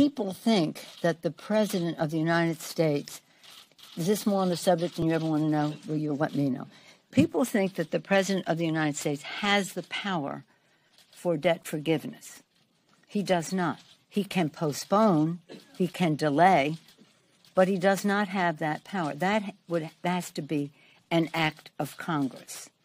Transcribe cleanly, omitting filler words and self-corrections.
people think that the President of the United States, is this more on the subject than you ever want to know? Well, you'll let me know. People think that the President of the United States has the power for debt forgiveness. He does not. He can postpone, he can delay, but he does not have that power. That has to be an act of Congress.